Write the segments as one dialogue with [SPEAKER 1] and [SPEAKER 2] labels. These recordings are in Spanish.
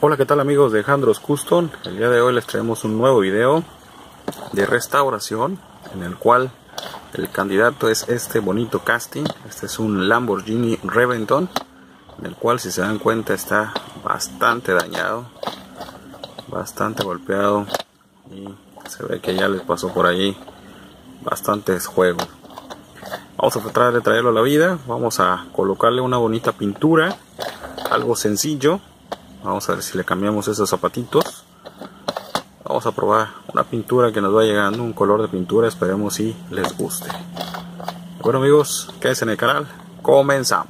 [SPEAKER 1] Hola, ¿qué tal amigos de Jandros Custom? El día de hoy les traemos un nuevo video de restauración en el cual el candidato es este bonito casting. Este es un Lamborghini Reventon, en el cual, si se dan cuenta, está bastante dañado, bastante golpeado, y se ve que ya les pasó por ahí bastantes juegos. Vamos a tratar de traerlo a la vida. Vamos a colocarle una bonita pintura, algo sencillo. Vamos a ver si le cambiamos esos zapatitos. Vamos a probar una pintura que nos va llegando, un color de pintura. Esperemos si les guste. Bueno amigos, quédense en el canal. Comenzamos.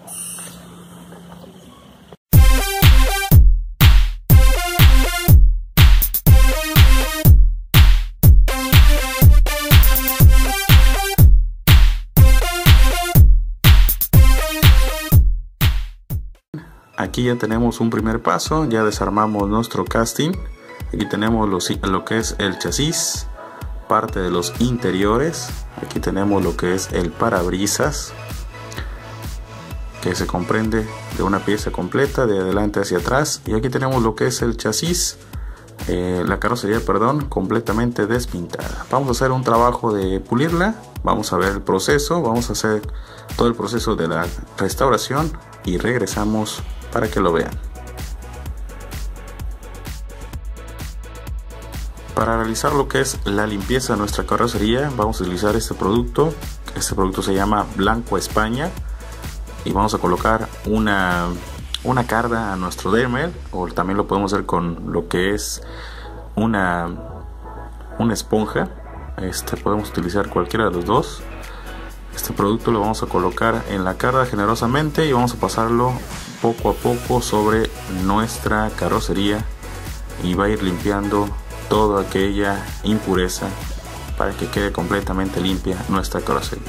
[SPEAKER 1] Aquí ya tenemos un primer paso, ya desarmamos nuestro casting. Aquí tenemos lo que es el chasis, parte de los interiores. Aquí tenemos lo que es el parabrisas, que se comprende de una pieza completa de adelante hacia atrás. Y aquí tenemos lo que es el chasis, la carrocería, perdón, completamente despintada. Vamos a hacer un trabajo de pulirla, vamos a ver el proceso, vamos a hacer todo el proceso de la restauración y regresamos para que lo vean. Para realizar lo que es la limpieza de nuestra carrocería, vamos a utilizar este producto. Este producto se llama Blanco España, y vamos a colocar una carda a nuestro Dremel, o también lo podemos hacer con lo que es una esponja. Podemos utilizar cualquiera de los dos. Este producto lo vamos a colocar en la carda generosamente y vamos a pasarlo poco a poco sobre nuestra carrocería, y va a ir limpiando toda aquella impureza para que quede completamente limpia nuestra carrocería.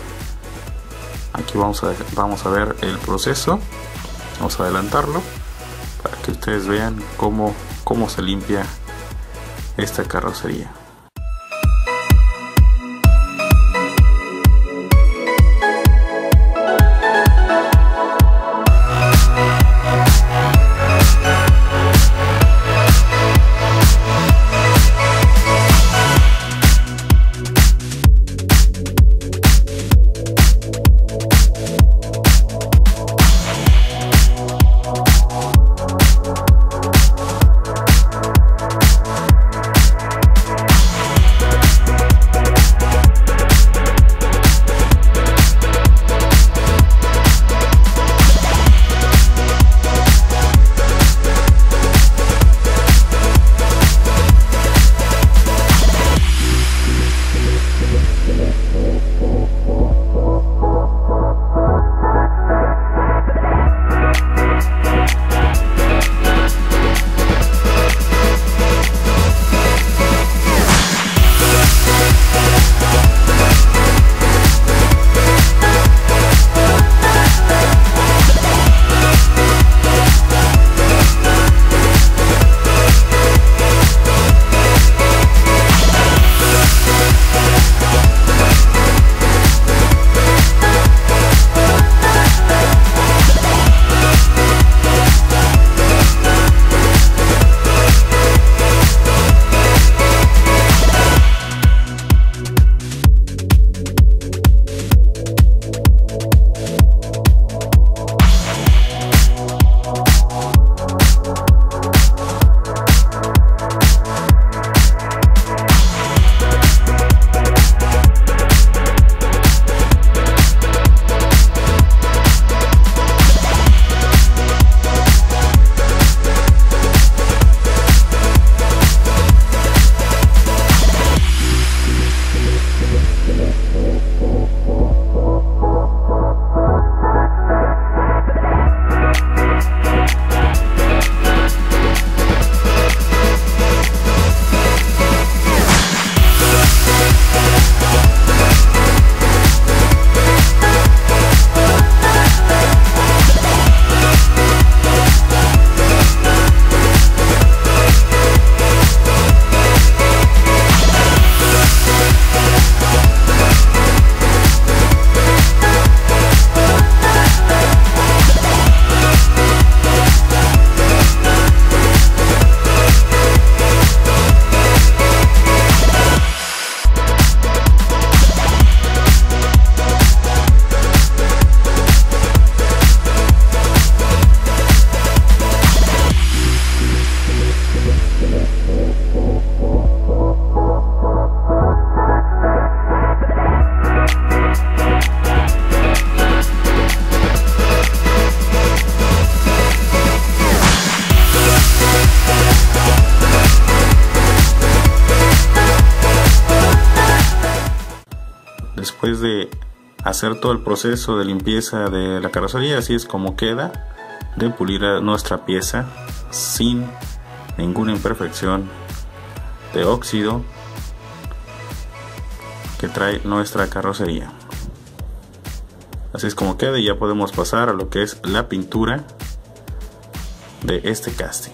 [SPEAKER 1] Aquí vamos a ver el proceso. Vamos a adelantarlo para que ustedes vean cómo se limpia esta carrocería. después de hacer todo el proceso de limpieza de la carrocería, así es como queda de pulir nuestra pieza sin ninguna imperfección de óxido que trae nuestra carrocería. Así es como queda, y ya podemos pasar a lo que es la pintura de este casting.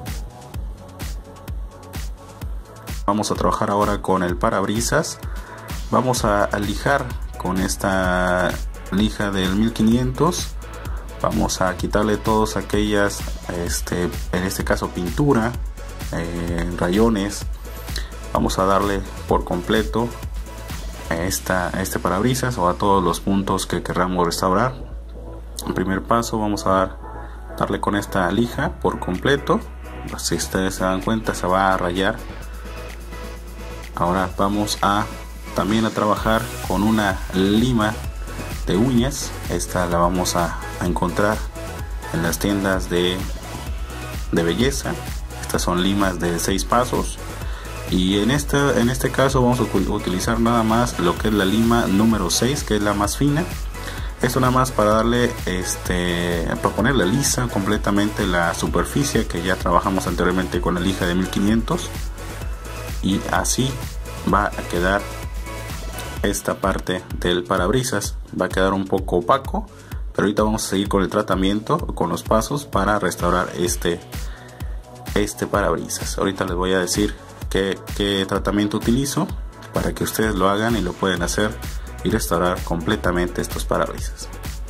[SPEAKER 1] Vamos a trabajar ahora con el parabrisas. Vamos a lijar con esta lija del 1500. Vamos a quitarle todas aquellas, en este caso pintura, rayones. Vamos a darle por completo a este parabrisas o a todos los puntos que queramos restaurar. En primer paso vamos a darle con esta lija por completo. Si ustedes se dan cuenta, se va a rayar. Ahora vamos también a trabajar con una lima de uñas. Esta la vamos a encontrar en las tiendas de belleza. Estas son limas de 6 pasos, y en este caso vamos a utilizar nada más lo que es la lima número 6, que es la más fina. Esto nada más para darle para ponerle lisa completamente la superficie que ya trabajamos anteriormente con la lija de 1500, y así va a quedar esta parte del parabrisas. Va a quedar un poco opaco, pero ahorita vamos a seguir con el tratamiento, con los pasos para restaurar este parabrisas. Ahorita les voy a decir qué tratamiento utilizo para que ustedes lo hagan y lo pueden hacer y restaurar completamente estos parabrisas.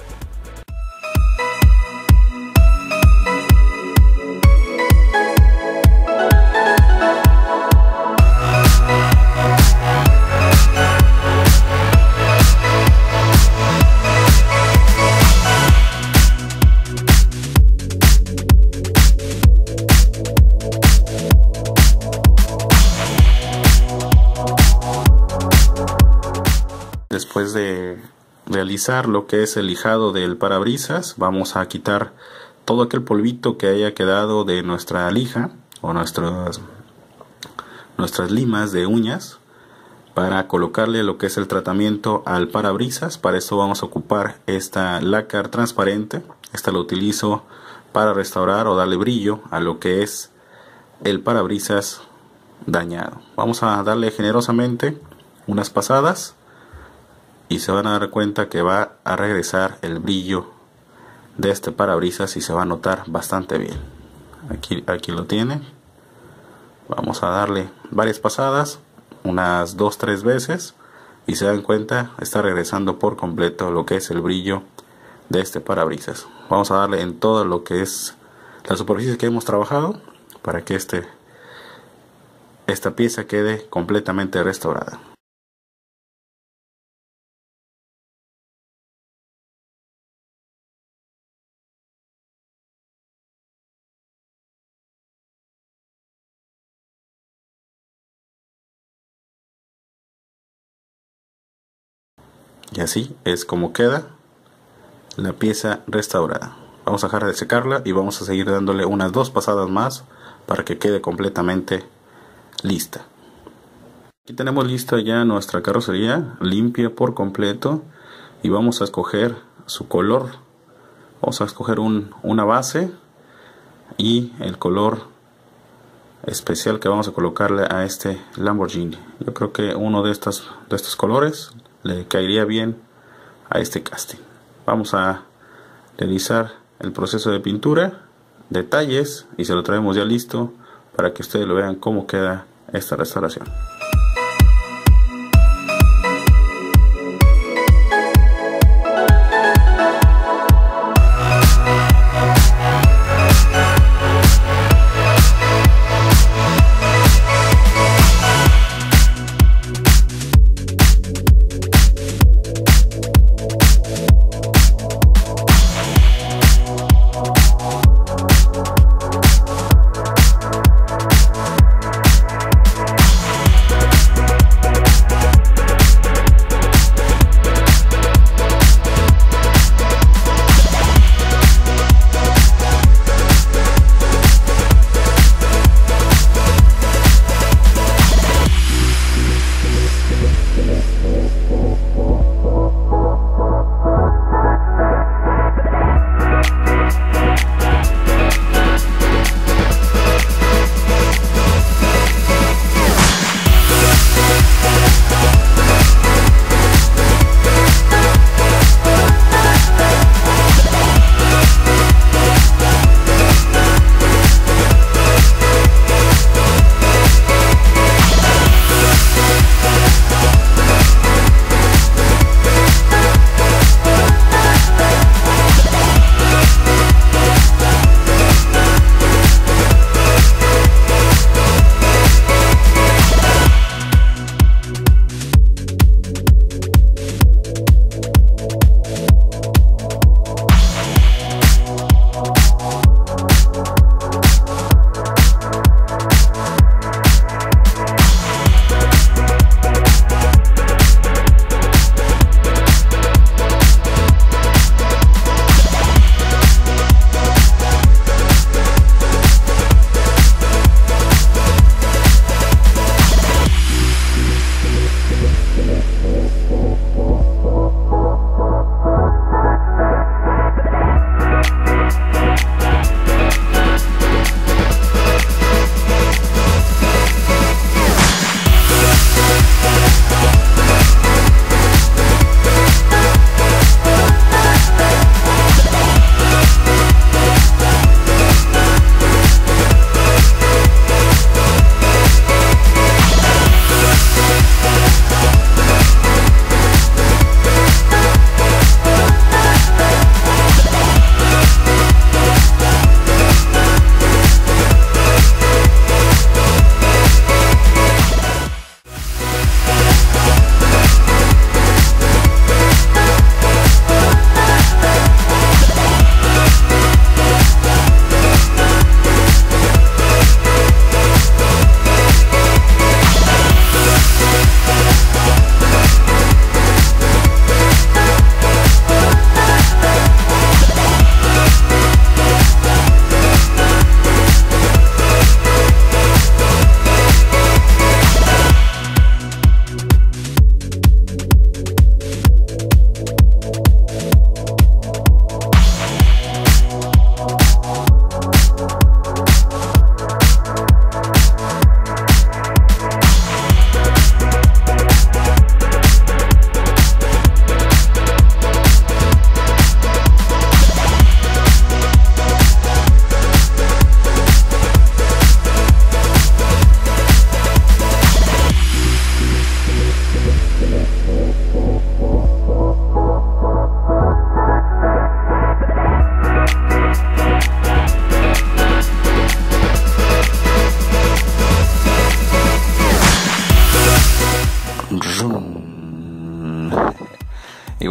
[SPEAKER 1] Después de realizar lo que es el lijado del parabrisas, vamos a quitar todo aquel polvito que haya quedado de nuestra lija o nuestras limas de uñas, para colocarle lo que es el tratamiento al parabrisas. Para esto vamos a ocupar esta lácar transparente. Esta lo utilizo para restaurar o darle brillo a lo que es el parabrisas dañado. Vamos a darle generosamente unas pasadas y se van a dar cuenta que va a regresar el brillo de este parabrisas y se va a notar bastante bien. Aquí lo tienen. Vamos a darle varias pasadas, unas 2-3 veces, y se dan cuenta, está regresando por completo lo que es el brillo de este parabrisas. Vamos a darle en todo lo que es la superficie que hemos trabajado para que esta pieza quede completamente restaurada. Y así es como queda la pieza restaurada. Vamos a dejar de secarla y vamos a seguir dándole unas 2 pasadas más para que quede completamente lista. Aquí tenemos lista ya nuestra carrocería, limpia por completo, y vamos a escoger su color. Vamos a escoger una base y el color especial que vamos a colocarle a este Lamborghini. Yo creo que uno de estos colores le caería bien a este casting. Vamos a realizar el proceso de pintura, detalles, y se lo traemos ya listo para que ustedes lo vean cómo queda esta restauración.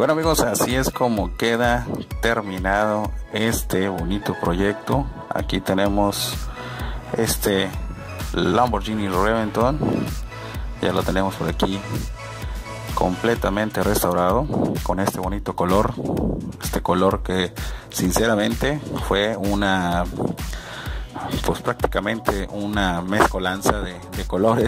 [SPEAKER 1] bueno amigos, así es como queda terminado este bonito proyecto. Aquí tenemos este Lamborghini Reventon, ya lo tenemos por aquí completamente restaurado con este bonito color, este color que sinceramente fue una, pues prácticamente una mezcolanza de colores,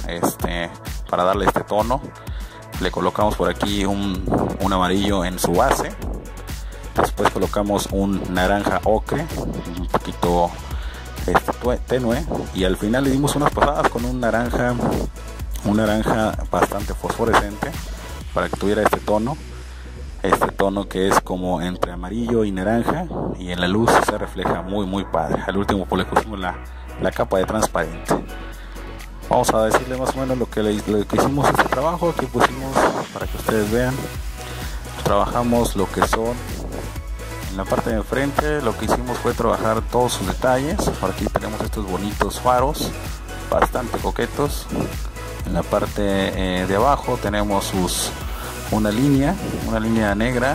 [SPEAKER 1] para darle este tono. Le colocamos por aquí un amarillo en su base, después colocamos un naranja ocre un poquito tenue, y al final le dimos unas pasadas con un naranja bastante fosforescente para que tuviera este tono que es como entre amarillo y naranja, y en la luz se refleja muy padre. Al último pues le pusimos la capa de transparente. Vamos a decirle más o menos lo que hicimos este trabajo. Aquí pusimos para que ustedes vean, trabajamos lo que son en la parte de enfrente. Lo que hicimos fue trabajar todos sus detalles. Por aquí tenemos estos bonitos faros bastante coquetos. En la parte de abajo tenemos una línea negra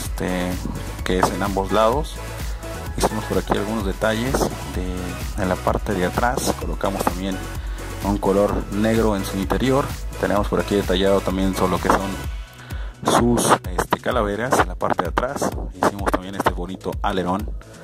[SPEAKER 1] que es en ambos lados. Hicimos por aquí algunos detalles en la parte de atrás. Colocamos también un color negro en su interior. Tenemos por aquí detallado también todo lo que son sus calaveras en la parte de atrás. Hicimos también este bonito alerón,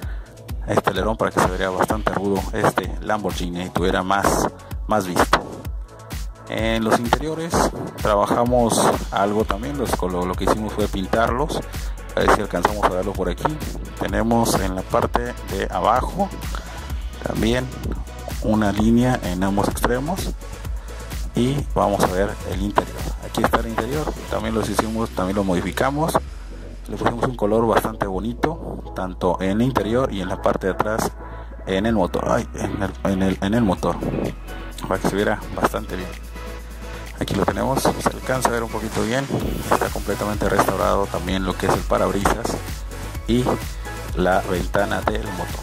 [SPEAKER 1] para que se vería bastante rudo Lamborghini y tuviera más vista. En los interiores trabajamos algo también, lo que hicimos fue pintarlos. A ver si alcanzamos a verlo por aquí. Tenemos en la parte de abajo también una línea en ambos extremos, y vamos a ver el interior. Aquí está el interior, también lo modificamos, le pusimos un color bastante bonito tanto en el interior y en la parte de atrás en el motor, en el motor, para que se viera bastante bien. Aquí lo tenemos, se alcanza a ver un poquito bien. Está completamente restaurado también lo que es el parabrisas y la ventana del motor.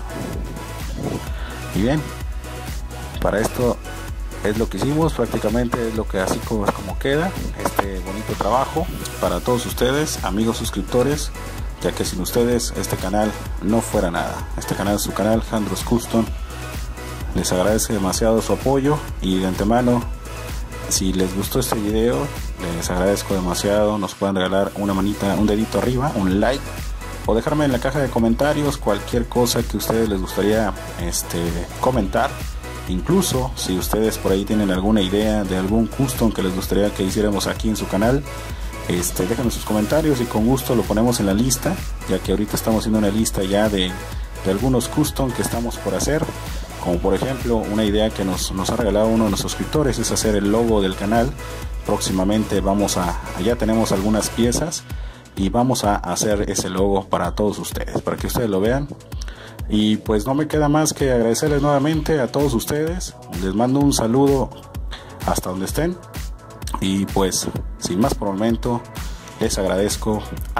[SPEAKER 1] Y bien, para esto es lo que hicimos, prácticamente es lo que así como queda este bonito trabajo para todos ustedes, amigos suscriptores, ya que sin ustedes este canal no fuera nada. Este canal es su canal, Jandros Custom. Les agradece demasiado su apoyo, y de antemano, si les gustó este video, les agradezco demasiado. Nos pueden regalar una manita, un dedito arriba, un like, o dejarme en la caja de comentarios cualquier cosa que a ustedes les gustaría comentar. Incluso si ustedes por ahí tienen alguna idea de algún custom que les gustaría que hiciéramos aquí en su canal, déjenme sus comentarios y con gusto lo ponemos en la lista, ya que ahorita estamos haciendo una lista ya de algunos custom que estamos por hacer. Como por ejemplo, una idea que nos ha regalado uno de nuestros suscriptores es hacer el logo del canal. Próximamente ya tenemos algunas piezas y vamos a hacer ese logo para todos ustedes, para que ustedes lo vean. Y pues no me queda más que agradecerles nuevamente a todos ustedes. Les mando un saludo hasta donde estén, y pues sin más por el momento les agradezco.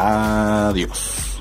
[SPEAKER 1] Adiós.